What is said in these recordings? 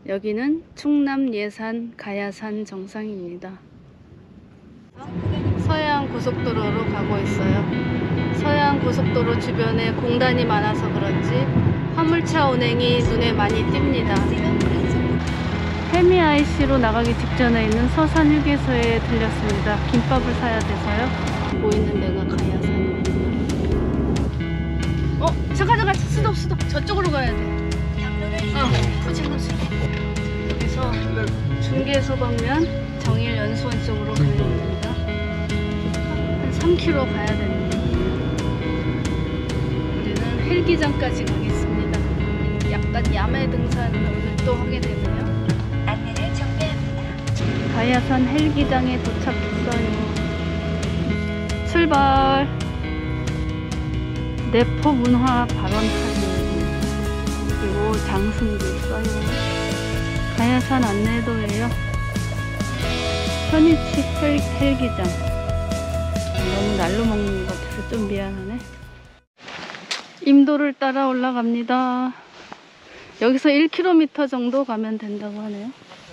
여기는 충남 예산 가야산 정상입니다. 서해안 고속도로로 가고 있어요. 서해안 고속도로 주변에 공단이 많아서 그런지 화물차 운행이 눈에 많이 띕니다. 해미 IC로 나가기 직전에 있는 서산 휴게소에 들렸습니다. 김밥을 사야 돼서요. 보이는 데가 가야산입니다. 잠깐 스톱. 저쪽으로 가야 돼. 여기서 중계소 방면 정일연수원 쪽으로 가면 됩니다. 한 3km 가야 됩니다. 우리는 헬기장까지 가겠습니다. 약간 야매 등산을 오늘 또 하게 되네요. 안내를 정리합니다. 가야산 헬기장에 도착했어요. 출발! 내포 문화 발언탑 그리고 장승도 있어요. 가야산 안내도예요. 현이치 헬기장. 너무 날로 먹는 것 같아서 좀 미안하네. 임도를 따라 올라갑니다. 여기서 1km 정도 가면 된다고 하네요.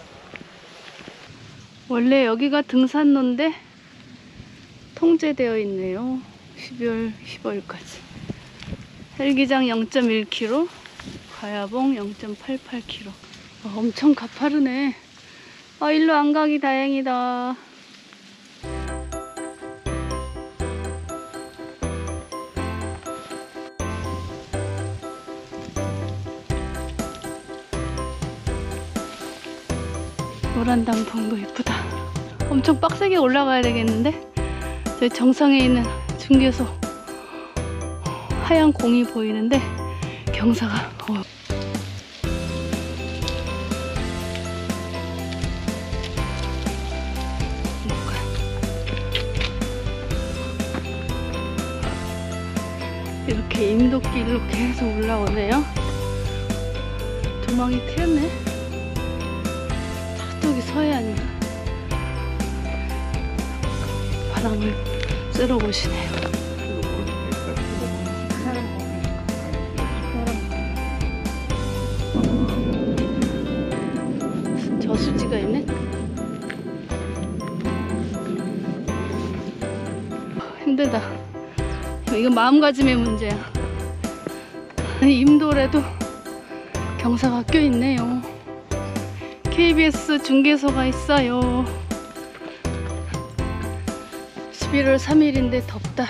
원래 여기가 등산로인데 통제되어 있네요. 12월 15일까지. 헬기장 0.1km, 가야봉 0.88km. 엄청 가파르네. 일로 안 가기 다행이다. 노란 단풍도 예쁘다. 엄청 빡세게 올라가야 되겠는데? 저희 정상에 있는 중계소 하얀 공이 보이는데 경사가 이렇게 임도길로 계속 올라오네요. 조망이 트였네. 저쪽이 서해안이야. 바람을 쐬러 보시네요. 저수지가 있네. 힘들다. 이건 마음가짐의 문제야. 임도래도 경사가 꽤 있네요. KBS 중계소가 있어요. 11월 3일인데 덥다.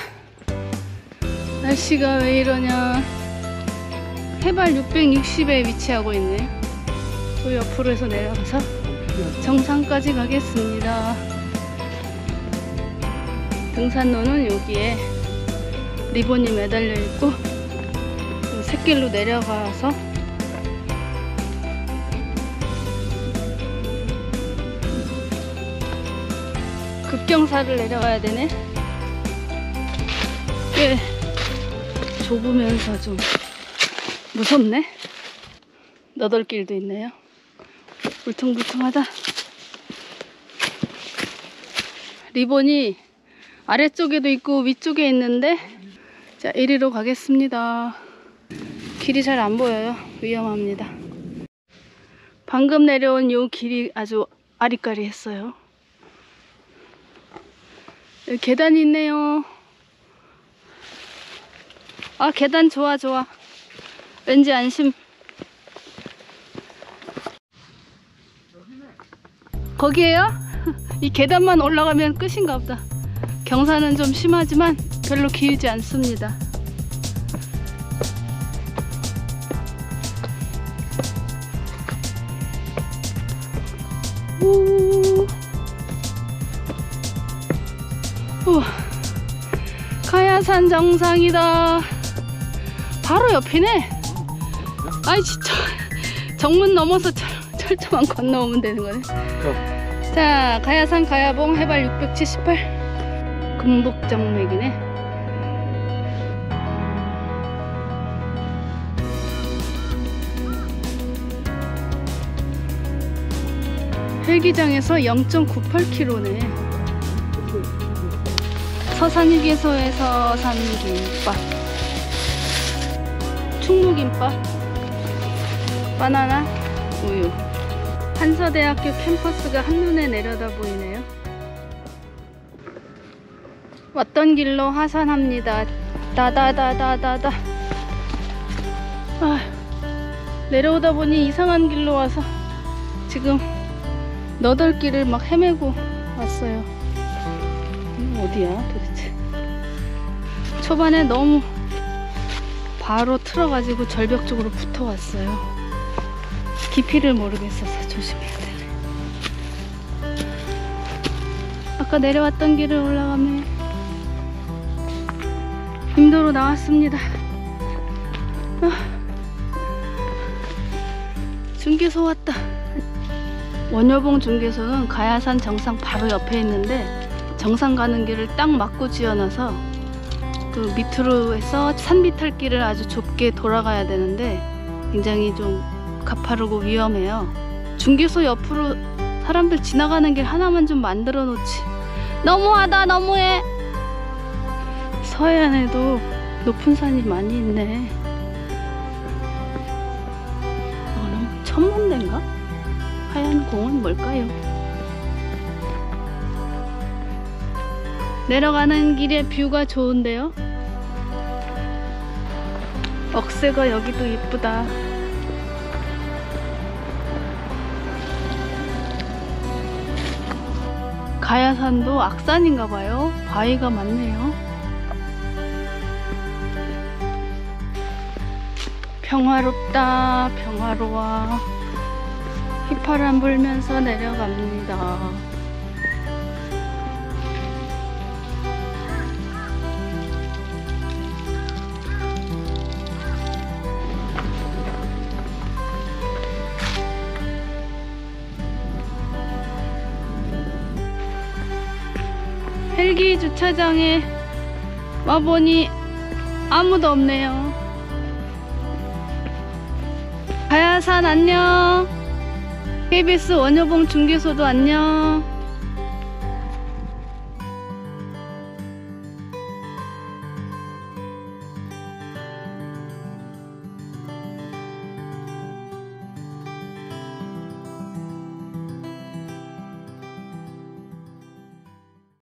날씨가 왜 이러냐. 해발 660에 위치하고 있네. 저 옆으로 해서 내려가서 정상까지 가겠습니다. 등산로는 여기에 리본이 매달려 있고 샛길로 내려가서 급경사를 내려가야 되네. 꽤 좁으면서 좀 무섭네. 너덜길도 있네요. 울퉁불퉁하다. 리본이 아래쪽에도 있고 위쪽에 있는데, 자, 이리로 가겠습니다. 길이 잘 안 보여요. 위험합니다. 방금 내려온 요 길이 아주 아리까리했어요. 여기 계단이 있네요. 계단 좋아. 왠지 안심. 거기에요? 이 계단만 올라가면 끝인가 보다. 경사는 좀 심하지만 별로 길지 않습니다. 우와, 가야산 정상이다. 바로 옆이네. 아이 진짜 정문 넘어서 철저만 건너오면 되는 거네. 자, 가야산 가야봉 해발 678 금복정맥이네. 헬기장에서 0.98km네. 서산휴게소에서 산 김밥, 충무김밥, 바나나, 우유. 한서대학교 캠퍼스가 한눈에 내려다 보이네요. 왔던 길로 하산합니다. 다다다다다다. 내려오다 보니 이상한 길로 와서 지금 너덜길을 막 헤매고 왔어요. 어디야 도대체? 초반에 너무 바로 틀어가지고 절벽 쪽으로 붙어왔어요. 깊이를 모르겠어서 조심해야 되네. 아까 내려왔던 길을 올라가면 임도로 나왔습니다. 중개소 왔다. 원효봉 중개소는 가야산 정상 바로 옆에 있는데 정상 가는 길을 딱 막고 지어놔서 그 밑으로 해서 산비탈길을 아주 좁게 돌아가야 되는데 굉장히 좀 가파르고 위험해요. 중개소 옆으로 사람들 지나가는 길 하나만 좀 만들어 놓지. 너무하다, 너무해. 서해안에도 높은 산이 많이 있네. 이거는 천문대인가? 하얀 공은 뭘까요? 내려가는 길에 뷰가 좋은데요. 억새가 여기도 이쁘다. 가야산도 악산인가봐요. 바위가 많네요. 평화롭다, 평화로워. 휘파람 불면서 내려갑니다. 헬기 주차장에 와보니 아무도 없네요. 가야산 안녕. KBS 원효봉 중개소도 안녕.